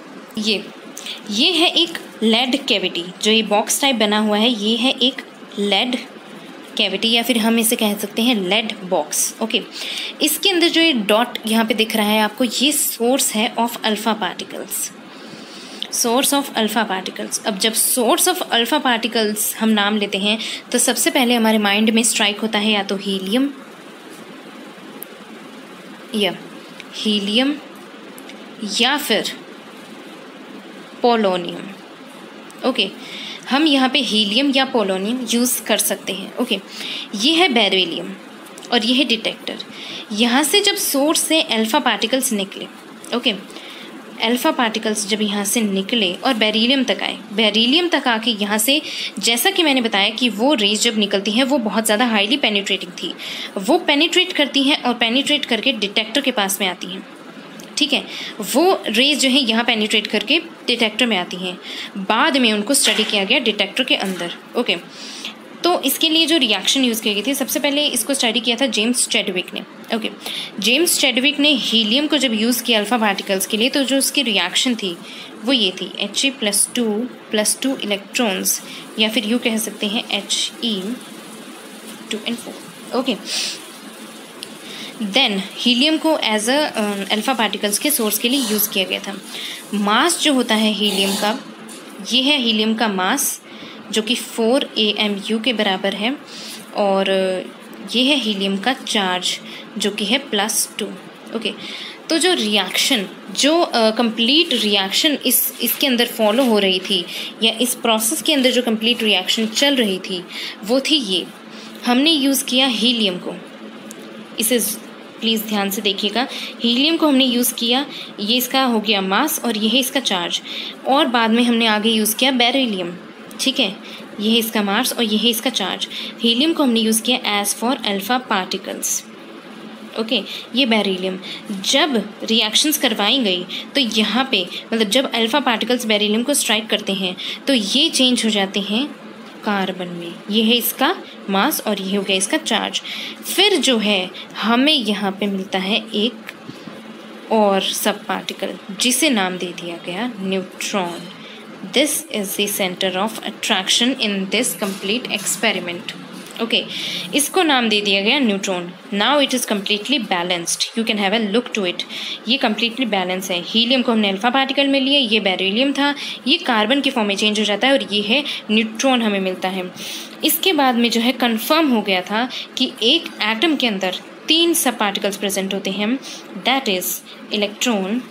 ये है एक लेड कैविटी, जो ये बॉक्स टाइप बना हुआ है, ये है एक लेड कैविटी, या फिर हम इसे कह सकते हैं लेड बॉक्स। ओके, इसके अंदर जो ये डॉट यहाँ पे दिख रहा है आपको, ये सोर्स है of alpha particles, source of alpha particles. अब जब सोर्स ऑफ अल्फा पार्टिकल्स हम नाम लेते हैं तो सबसे पहले हमारे माइंड में स्ट्राइक होता है या तो हीलियम या फिर पोलोनियम। ओके, हम यहाँ पे हीलियम या पोलोनियम यूज़ कर सकते हैं। ओके, ये है बेरिलियम और ये है डिटेक्टर। यहाँ से जब सोर्स से अल्फा पार्टिकल्स निकले, ओके, अल्फा पार्टिकल्स जब यहाँ से निकले और बेरिलियम तक आए, बेरिलियम तक आके यहाँ से, जैसा कि मैंने बताया कि वो रेज जब निकलती हैं वो बहुत ज़्यादा हाईली पेनिट्रेटिंग थी, वो पेनिट्रेट करती हैं और पेनिट्रेट करके डिटेक्टर के पास में आती हैं। ठीक है, वो रेज जो है यहाँ पेनिट्रेट करके डिटेक्टर में आती हैं। बाद में उनको स्टडी किया गया डिटेक्टर के अंदर। ओके, तो इसके लिए जो रिएक्शन यूज़ की गई थी, सबसे पहले इसको स्टडी किया था जेम्स चैडविक ने। ओके, जेम्स चैडविक ने हीलियम को जब यूज़ किया अल्फा पार्टिकल्स के लिए, तो जो उसकी रिएक्शन थी वो ये थी, He+2 इलेक्ट्रॉन्स, या फिर यूँ कह सकते हैं He2N4। ओके, देन हीलियम को एज अ अल्फा पार्टिकल्स के सोर्स के लिए यूज़ किया गया था। मास जो होता है हीलियम का ये है हीलियम का मास जो कि 4 AMU के बराबर है, और ये है हीलियम का चार्ज जो कि है +2। ओके, तो जो रिएक्शन, जो कंप्लीट रिएक्शन इसके अंदर फॉलो हो रही थी, या इस प्रोसेस के अंदर जो कंप्लीट रिएक्शन चल रही थी, वो थी ये। हमने यूज़ किया हीलियम को, इसे प्लीज़ ध्यान से देखिएगा, हीलियम को हमने यूज़ किया, ये इसका हो गया मास और ये है इसका चार्ज, और बाद में हमने आगे यूज़ किया बेरिलियम। ठीक है, ये है इसका मास और ये है इसका चार्ज। हीलियम को हमने यूज़ किया as for alpha particles. Okay, ये बेरिलियम जब रिएक्शंस करवाई गई तो यहाँ पे मतलब जब अल्फा पार्टिकल्स बेरिलियम को स्ट्राइक करते हैं तो ये चेंज हो जाते हैं कार्बन में। ये है इसका मास और ये हो गया इसका चार्ज। फिर जो है हमें यहाँ पे मिलता है एक और सब पार्टिकल जिसे नाम दे दिया गया neutron. This is the centre of attraction in this complete experiment. Okay, इसको नाम दे दिया गया neutron. Now it is completely balanced, you can have a look to it. ये कम्प्लीटली बैलेंस है। हीलियम को हमने अल्फा पार्टिकल में लिया, ये बेरिलियम था, ये कार्बन के फॉर्म में चेंज हो जाता है, और ये है न्यूट्रॉन हमें मिलता है। इसके बाद में जो है कंफर्म हो गया था कि एक एटम के अंदर 3 सब पार्टिकल्स प्रेजेंट होते हैं, that is electron,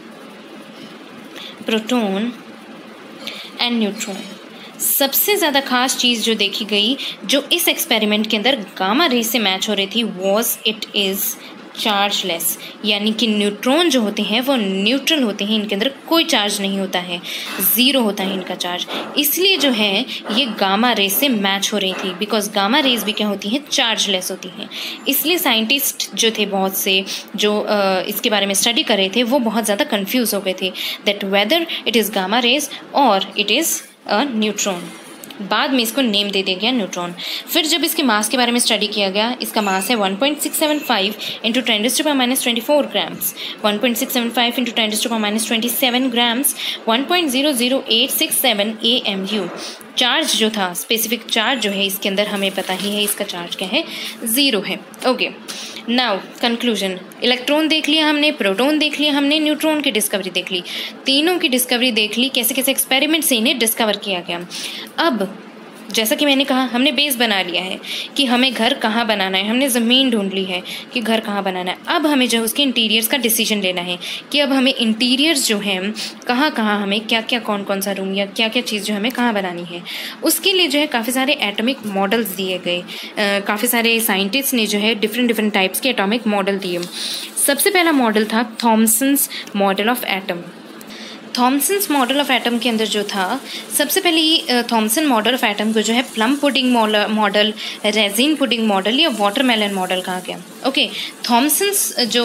proton and neutron. सबसे ज़्यादा खास चीज़ जो देखी गई जो इस एक्सपेरिमेंट के अंदर गामा रे से मैच हो रही थी वॉज इट इज़ चार्जलेस, यानी कि न्यूट्रॉन जो होते हैं वो न्यूट्रल होते हैं, इनके अंदर कोई चार्ज नहीं होता है, 0 होता है इनका चार्ज। इसलिए जो है ये गामा रे से मैच हो रही थी, बिकॉज गामा रेज भी क्या होती हैं, चार्जलेस होती हैं। इसलिए साइंटिस्ट जो थे बहुत से जो इसके बारे में स्टडी कर रहे थे वो बहुत ज़्यादा कन्फ्यूज़ हो गए थे that whether it is gamma rays और इट इज़ अ न्यूट्रॉन। बाद में इसको नेम दे दिया गया न्यूट्रॉन। फिर जब इसके मास के बारे में स्टडी किया गया, इसका मास है 1.675 × 10⁻24 ग्राम्स, 1.675 × 10⁻27 ग्राम्स, 1.00867 AMU। चार्ज जो था, स्पेसिफिक चार्ज जो है इसके अंदर हमें पता ही है, इसका चार्ज क्या है, 0 है। Okay, now conclusion. इलेक्ट्रॉन देख लिया हमने, प्रोटॉन देख लिया हमने, न्यूट्रॉन की डिस्कवरी देख ली, तीनों की डिस्कवरी देख ली, कैसे कैसे एक्सपेरिमेंट से इन्हें डिस्कवर किया गया। अब जैसा कि मैंने कहा, हमने बेस बना लिया है कि हमें घर कहाँ बनाना है, हमने ज़मीन ढूंढ ली है कि घर कहाँ बनाना है। अब हमें जो उसके इंटीरियर्स का डिसीजन लेना है कि अब हमें इंटीरियर्स जो हैं कहाँ कहाँ, हमें क्या क्या, कौन कौन सा रूम या क्या क्या चीज़ जो हमें कहाँ बनानी है। उसके लिए जो है काफ़ी सारे एटॉमिक मॉडल्स दिए गए, काफ़ी सारे साइंटिस्ट ने जो है डिफरेंट टाइप्स के एटॉमिक मॉडल दिए। सबसे पहला मॉडल था Thomson's model of atom. Thomson's model of atom के अंदर जो था, सबसे पहले थॉमसन मॉडल ऑफ एटम को जो है plum pudding model, raisin pudding model या वाटरमेलन मॉडल कहा गया। ओके, थॉमसन्स जो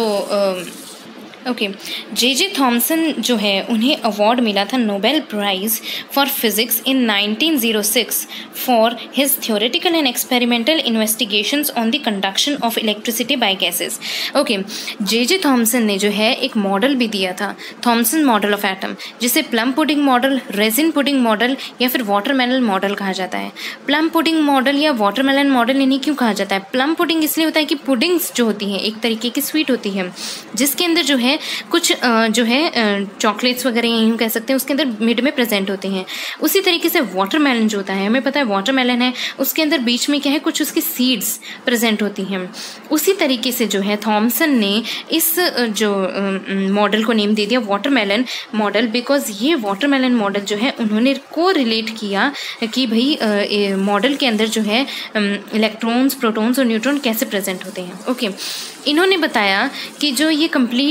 जे थॉमसन जो है उन्हें अवार्ड मिला था Nobel prize for physics in 1906 for his theoretical and experimental investigations on the conduction of electricity by gases. Okay, J Thomson ने जो है एक मॉडल भी दिया था, थॉमसन मॉडल ऑफ एटम, जिसे plum pudding model, raisin pudding model या फिर वाटरमेलन मॉडल कहा जाता है। प्लम पुडिंग मॉडल या वाटरमेलन मॉडल इन्हें क्यों कहा जाता है? प्लम पुडिंग इसलिए होता है कि पुडिंग्स जो होती हैं एक तरीके की स्वीट होती है, जिसके अंदर जो है कुछ जो है चॉकलेट्स वगैरह यूँ कह सकते हैं उसके अंदर मिड में प्रेजेंट होते हैं। उसी तरीके से वाटरमेलन जो होता है, हमें पता है वाटरमेलन है, उसके अंदर बीच में क्या है, कुछ उसकी सीड्स प्रेजेंट होती हैं। उसी तरीके से जो है थॉमसन ने इस जो मॉडल को नेम दे दिया वाटरमेलन मॉडल, बिकॉज ये वाटरमेलन मॉडल जो है उन्होंने को रिलेट किया कि भाई मॉडल के अंदर जो है इलेक्ट्रॉन्स, प्रोटॉन्स और न्यूट्रॉन कैसे प्रेजेंट होते हैं। ओके, इन्होंने बताया कि जो ये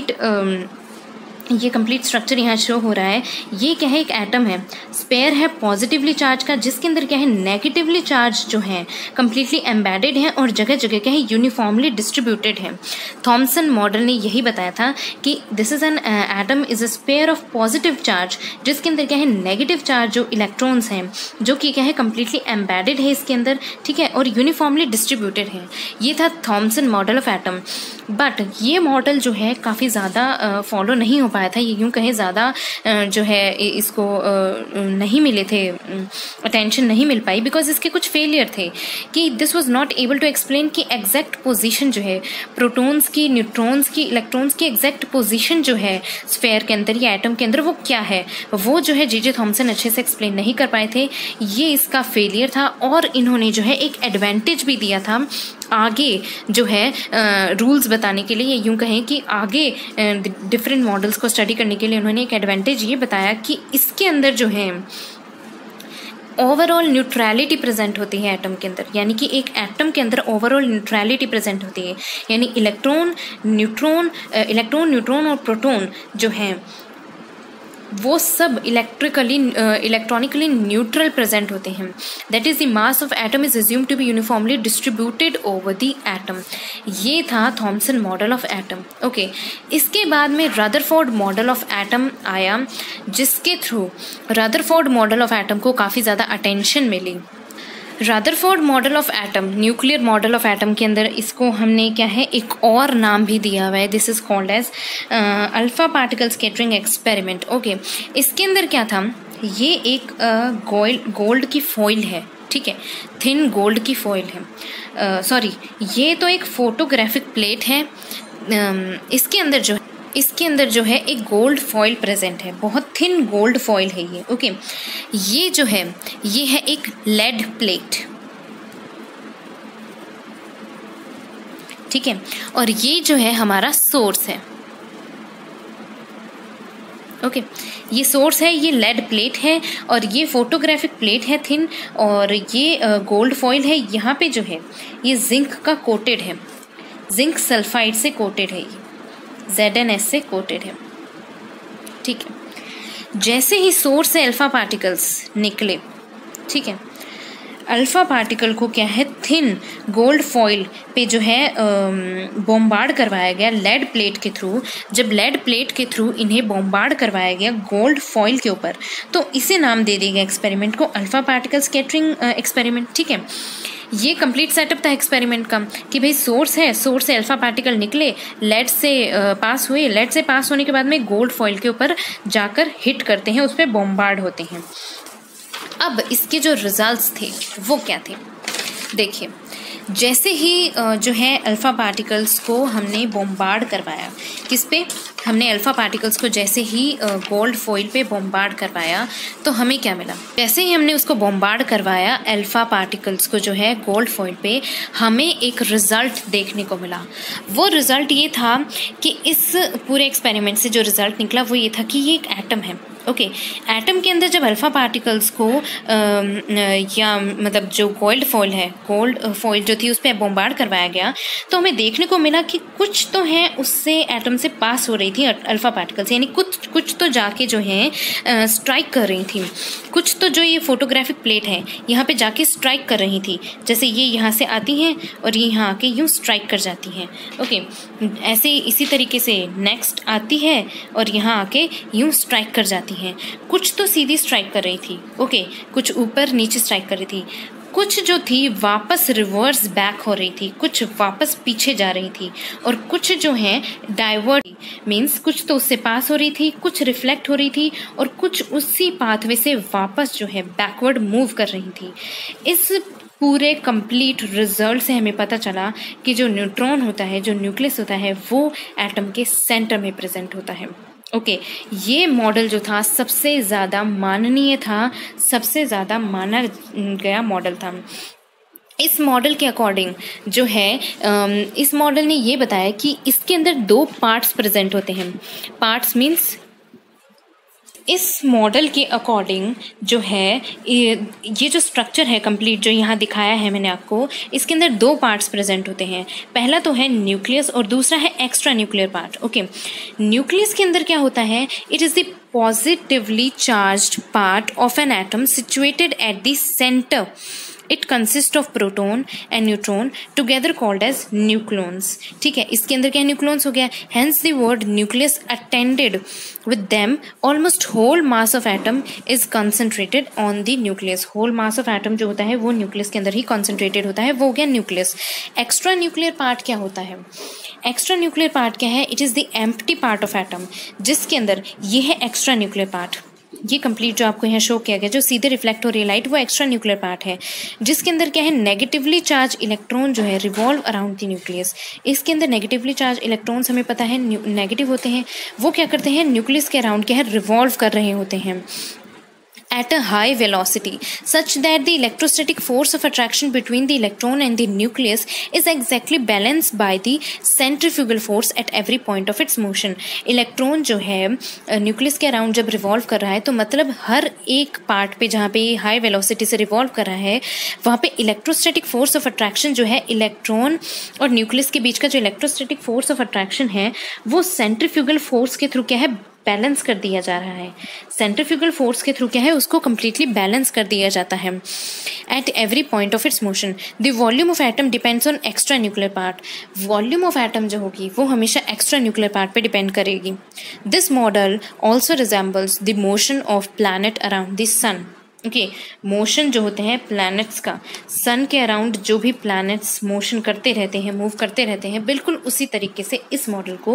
कंप्लीट स्ट्रक्चर यहाँ शो हो रहा है, ये क्या है, एक एटम है, स्पेयर है पॉजिटिवली चार्ज का, जिसके अंदर क्या है नेगेटिवली चार्ज जो है कंप्लीटली एम्बेडेड है और जगह जगह क्या है यूनिफॉर्मली डिस्ट्रीब्यूटेड है। थॉमसन मॉडल ने यही बताया था कि this is an atom is a sphere of positive charge, जिसके अंदर क्या है नेगेटिव चार्ज जो इलेक्ट्रॉन्स हैं, जो कि क्या है कंप्लीटली एम्बेडेड है इसके अंदर, ठीक है, और यूनिफॉर्मली डिस्ट्रीब्यूटेड है। ये था Thomson model of atom. But ये मॉडल जो है काफ़ी ज़्यादा फॉलो नहीं हो पाया था, ये यूँ कहें ज़्यादा जो है इसको नहीं मिले थे, अटेंशन नहीं मिल पाई, बिकॉज इसके कुछ फेलियर थे कि this was not able to explain कि एग्जैक्ट पोजीशन जो है प्रोटॉन्स की, न्यूट्रॉन्स की, इलेक्ट्रॉन्स की एग्जैक्ट पोजीशन जो है स्फेयर के अंदर या एटम के अंदर वो क्या है, वो जो है जे थॉमसन अच्छे से एक्सप्लेन नहीं कर पाए थे। ये इसका फेलियर था और इन्होंने जो है एक एडवांटेज भी दिया था आगे जो है रूल्स बताने के लिए, या यूँ कहें कि आगे डिफरेंट मॉडल्स को स्टडी करने के लिए उन्होंने एक एडवांटेज ये बताया कि इसके अंदर जो है ओवरऑल न्यूट्रलिटी प्रेजेंट होती है एटम के अंदर, यानी कि एक एटम के अंदर ओवरऑल न्यूट्रलिटी प्रेजेंट होती है, यानी इलेक्ट्रॉन, न्यूट्रॉन और प्रोटॉन जो हैं वो सब इलेक्ट्रॉनिकली न्यूट्रल प्रेजेंट होते हैं। That is the mass of atom is assumed to be uniformly distributed over the atom. ये था Thomson model of atom. Okay, इसके बाद में रदरफोर्ड मॉडल ऑफ एटम आया, जिसके through Rutherford model of atom को काफ़ी ज़्यादा अटेंशन मिली। Rutherford model of atom, nuclear model of atom के अंदर इसको हमने क्या है एक और नाम भी दिया हुआ है, this is called as alpha particle scattering experiment. Okay, इसके अंदर क्या था, ये एक गोल्ड की फॉइल है, ठीक है, थिन गोल्ड की फॉइल है, सॉरी ये तो एक फोटोग्राफिक प्लेट है, इसके अंदर जो है एक गोल्ड फॉइल प्रेजेंट है, बहुत थिन गोल्ड फॉइल है ये। ओके, ये जो है ये है एक लेड प्लेट, ठीक है, और ये जो है हमारा सोर्स है। ओके, ये सोर्स है, ये लेड प्लेट है और ये फोटोग्राफिक प्लेट है थिन, और ये गोल्ड फॉइल है। यहाँ पे जो है ये जिंक का कोटेड है, जिंक सल्फाइड से कोटेड है, ये ZnS से कोटेड है, ठीक है। जैसे ही सोर्स से अल्फा पार्टिकल्स निकले, ठीक है, अल्फा पार्टिकल को क्या है थिन गोल्ड फॉइल पे जो है बॉम्बार्ड करवाया गया लेड प्लेट के थ्रू। जब लेड प्लेट के थ्रू इन्हें बॉम्बार्ड करवाया गया गोल्ड फॉइल के ऊपर, तो इसे नाम दे दिया गया एक्सपेरिमेंट को अल्फा पार्टिकल स्कैटरिंग एक्सपेरिमेंट, ठीक है। ये कंप्लीट सेटअप था एक्सपेरिमेंट का कि भाई सोर्स है, सोर्स से अल्फा पार्टिकल निकले, लेड से पास हुए, लेड से पास होने के बाद में गोल्ड फॉइल के ऊपर जाकर हिट करते हैं, उस पर बॉम्बार्ड होते हैं। अब इसके जो रिजल्ट्स थे वो क्या थे, देखिए, जैसे ही जो है अल्फा पार्टिकल्स को हमने बॉम्बार्ड करवाया, किस पे, हमने अल्फा पार्टिकल्स को जैसे ही गोल्ड फॉइल पे बॉम्बार्ड करवाया, तो हमें क्या मिला, जैसे ही हमने उसको बॉम्बार्ड करवाया अल्फा पार्टिकल्स को जो है गोल्ड फॉइल पे, हमें एक रिजल्ट देखने को मिला। वो रिजल्ट ये था कि इस पूरे एक्सपेरिमेंट से जो रिजल्ट निकला वो ये था कि ये एक एटम है। ओके, एटम के अंदर जब अल्फा पार्टिकल्स को या मतलब जो गोल्ड फॉइल है, गोल्ड फॉइल जो थी उस पर बॉम्बार्ड करवाया गया, तो हमें देखने को मिला कि कुछ तो है उससे एटम से पास हो रही थी अल्फा पार्टिकल्स, यानी कुछ तो जाके जो है स्ट्राइक कर रही थी, कुछ तो जो ये फोटोग्राफिक प्लेट है यहाँ पे जाके स्ट्राइक कर रही थी, जैसे ये यहाँ से आती हैं और ये यहाँ आके यूँ स्ट्राइक कर जाती हैं। ओके, ऐसे इसी तरीके से नेक्स्ट आती है और यहाँ आके यूँ स्ट्राइक कर जाती हैं। कुछ तो सीधी स्ट्राइक कर रही थी, ओके, कुछ ऊपर नीचे स्ट्राइक कर रही थी, कुछ जो थी वापस रिवर्स बैक हो रही थी, कुछ वापस पीछे जा रही थी, और कुछ जो है डाइवर्ट मीन्स कुछ तो उससे पास हो रही थी, कुछ रिफ्लेक्ट हो रही थी, और कुछ उसी पाथवे से वापस जो है बैकवर्ड मूव कर रही थी। इस पूरे कंप्लीट रिजल्ट से हमें पता चला कि जो न्यूट्रॉन होता है, जो न्यूक्लियस होता है, वो एटम के सेंटर में प्रेजेंट होता है। ओके, ये मॉडल जो था सबसे ज़्यादा माननीय था, सबसे ज़्यादा माना गया मॉडल था। इस मॉडल के अकॉर्डिंग जो है इस मॉडल ने ये बताया कि इसके अंदर 2 पार्ट्स प्रेजेंट होते हैं। पार्ट्स मीन्स इस मॉडल के अकॉर्डिंग जो है ये जो स्ट्रक्चर है कंप्लीट जो यहाँ दिखाया है मैंने आपको, इसके अंदर 2 पार्ट्स प्रेजेंट होते हैं। पहला तो है न्यूक्लियस और दूसरा है extra nuclear part. Okay, nucleus के अंदर क्या होता है, it is the positively charged part of an atom situated at the centre. It consists of proton and neutron together called as nucleons। ठीक है, इसके अंदर क्या न्यूक्लियंस हो गया, hence the word nucleus attended with them almost whole mass of atom is concentrated on the nucleus। whole mass of atom जो होता है वो न्यूक्लियस के अंदर ही concentrated होता है, वो हो गया न्यूक्लियस। एक्स्ट्रा न्यूक्लियर पार्ट क्या होता है, एक्स्ट्रा न्यूक्लियर पार्ट क्या है? It is the empty part of atom, जिसके अंदर ये है एक्स्ट्रा न्यूक्लियर पार्ट। ये कंप्लीट जो आपको यहाँ शो किया गया, जो सीधे रिफ्लेक्ट हो रही है लाइट, वो एक्स्ट्रा न्यूक्लियर पार्ट है, जिसके अंदर क्या है, नेगेटिवली चार्ज इलेक्ट्रॉन जो है रिवॉल्व अराउंड द न्यूक्लियस। इसके अंदर नेगेटिवली चार्ज इलेक्ट्रॉन्स हमें पता है नेगेटिव होते हैं, वो क्या करते हैं, न्यूक्लियस के अराउंड क्या है, रिवॉल्व कर रहे होते हैं at a high velocity such that the electrostatic force of attraction between the electron and the nucleus is exactly balanced by the centrifugal force at every point of its motion। Electron जो है nucleus के around जब revolve कर रहा है, तो मतलब हर एक पार्ट पे जहाँ पे हाई वेलोसिटी से रिवॉल्व कर रहा है, वहाँ पे इलेक्ट्रोस्टैटिक फोर्स ऑफ अट्रैक्शन जो है इलेक्ट्रॉन और न्यूक्लियस के बीच का जो इलेक्ट्रोस्टैटिक फोर्स ऑफ अट्रैक्शन है, वो सेंट्रीफ्यूगल फोर्स के थ्रू क्या है, बैलेंस कर दिया जा रहा है। सेंट्रीफ्यूगल फोर्स के थ्रू क्या है, उसको कम्प्लीटली बैलेंस कर दिया जाता है at every point of its motion. The volume of atom depends on extra nuclear part. Volume of atom जो होगी वो हमेशा एक्स्ट्रा न्यूक्लियर पार्ट पे डिपेंड करेगी। This model also resembles the motion of planet around the sun. Okay, motion जो होते हैं planets का, सन के अराउंड जो भी प्लैनेट्स मोशन करते रहते हैं, मूव करते रहते हैं, बिल्कुल उसी तरीके से इस मॉडल को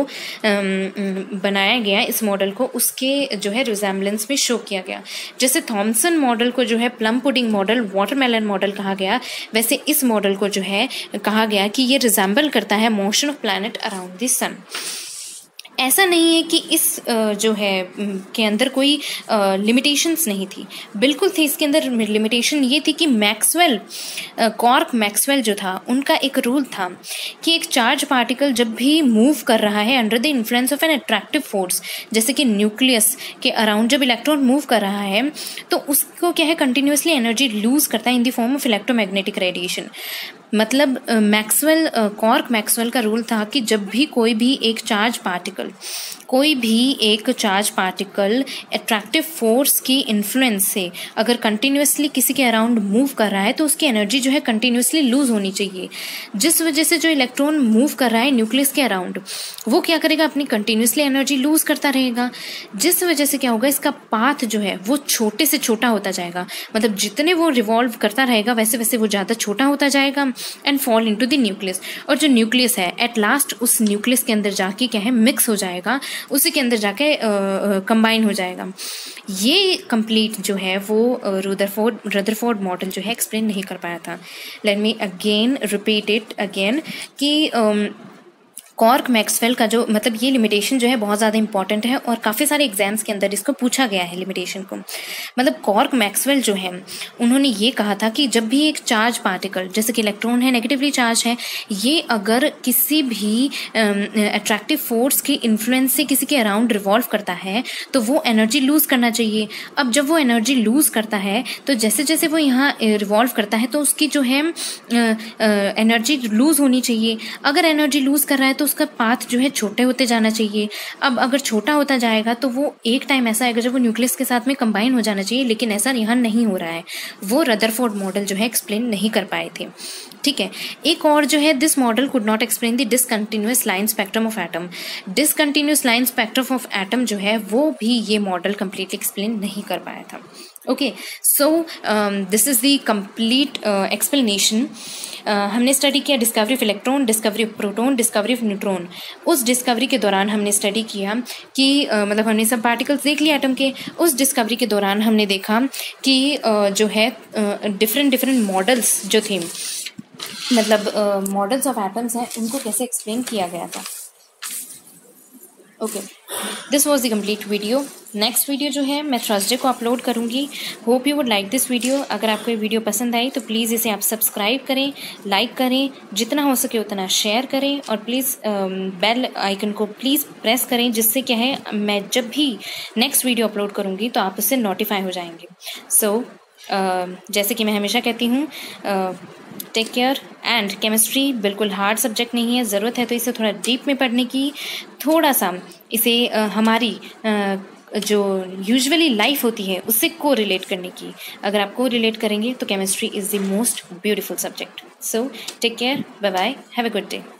बनाया गया। इस मॉडल को उसके जो है रिजेम्बलेंस में शो किया गया। जैसे थॉमसन मॉडल को जो है plum pudding model, watermelon model कहा गया, वैसे इस मॉडल को जो है कहा गया कि ये रिजेंबल करता है motion of planet around the sun. ऐसा नहीं है कि इस जो है के अंदर कोई लिमिटेशंस नहीं थी, बिल्कुल थी। इसके अंदर लिमिटेशन ये थी कि मैक्सवेल, कॉर्क मैक्सवेल जो था, उनका एक रूल था कि एक चार्ज पार्टिकल जब भी मूव कर रहा है under the influence of an attractive force, जैसे कि न्यूक्लियस के अराउंड जब इलेक्ट्रॉन मूव कर रहा है, तो उसको क्या है, कंटिन्यूसली एनर्जी लूज करता है in the form of electromagnetic radiation. मतलब मैक्सवेल, कॉर्क मैक्सवेल का रूल था कि जब भी कोई भी एक चार्ज पार्टिकल अट्रैक्टिव फोर्स की इन्फ्लुएंस से अगर कंटिन्यूसली किसी के अराउंड मूव कर रहा है, तो उसकी एनर्जी जो है कंटिन्यूसली लूज होनी चाहिए। जिस वजह से जो इलेक्ट्रॉन मूव कर रहा है न्यूक्लियस के अराउंड, वो क्या करेगा, अपनी कंटिन्यूसली एनर्जी लूज करता रहेगा, जिस वजह से क्या होगा, इसका पाथ जो है वो छोटे से छोटा होता जाएगा। मतलब जितने वो रिवॉल्व करता रहेगा, वैसे वैसे वो ज़्यादा छोटा होता जाएगा and fall into the nucleus. और जो न्यूक्लियस है एट लास्ट उस न्यूक्लियस के अंदर जाके क्या है, मिक्स हो जाएगा, उसी के अंदर जाके कंबाइन हो जाएगा। ये कंप्लीट जो है वो रदरफोर्ड मॉडल जो है एक्सप्लेन नहीं कर पाया था। Let me again repeat it again कि कॉर्क मैक्सवेल का जो मतलब ये लिमिटेशन जो है बहुत ज़्यादा इंपॉर्टेंट है और काफ़ी सारे एग्जाम्स के अंदर इसको पूछा गया है लिमिटेशन को। मतलब कॉर्क मैक्सवेल जो है, उन्होंने ये कहा था कि जब भी एक चार्ज पार्टिकल, जैसे कि इलेक्ट्रॉन है, नेगेटिवली चार्ज है, ये अगर किसी भी अट्रैक्टिव फोर्स के इन्फ्लुएंस से किसी के अराउंड रिवॉल्व करता है, तो वो एनर्जी लूज करना चाहिए। अब जब वो एनर्जी लूज करता है, तो जैसे जैसे वो यहाँ रिवॉल्व करता है, तो उसकी जो है एनर्जी लूज होनी चाहिए। अगर एनर्जी लूज कर रहा है, तो उसका पाथ जो है छोटे होते जाना चाहिए। अब अगर छोटा होता जाएगा, तो वो एक टाइम ऐसा आएगा जब वो न्यूक्लियस के साथ में कंबाइन हो जाना चाहिए, लेकिन ऐसा यहाँ नहीं हो रहा है। वो रदरफोर्ड मॉडल जो है एक्सप्लेन नहीं कर पाए थे। ठीक है, एक और जो है, this model could not explain the discontinuous line spectrum of atom. Discontinuous line spectrum of atom जो है, वो भी ये मॉडल कंप्लीटली एक्सप्लेन नहीं कर पाया था। Okay, so this is the complete explanation. हमने स्टडी किया discovery of electron, discovery of proton, discovery of neutron. उस डिस्कवरी के दौरान हमने स्टडी किया कि मतलब हमने सब पार्टिकल्स देख लिए एटम के। उस डिस्कवरी के दौरान हमने देखा कि जो है डिफरेंट मॉडल्स जो थे, मतलब मॉडल्स ऑफ एटम्स हैं, उनको कैसे एक्सप्लेन किया गया था। Okay, this was the complete video. Next video जो है मैं थर्सडे को अपलोड करूँगी। Hope you would like this video. अगर आपको ये वीडियो पसंद आई तो प्लीज़ इसे आप सब्सक्राइब करें, लाइक करें, जितना हो सके उतना शेयर करें, और प्लीज़ बेल आइकन को प्लीज़ प्रेस करें, जिससे क्या है, मैं जब भी नेक्स्ट वीडियो अपलोड करूँगी तो आप उससे नोटिफाई हो जाएंगे। सो जैसे कि मैं हमेशा कहती हूँ, टेक केयर। एंड केमिस्ट्री बिल्कुल हार्ड सब्जेक्ट नहीं है, ज़रूरत है तो इसे थोड़ा डीप में पढ़ने की, थोड़ा सा इसे हमारी जो यूजुअली लाइफ होती है उससे को रिलेट करने की। अगर आप को रिलेट करेंगे तो chemistry is the most beautiful subject. So take care, bye bye, have a good day.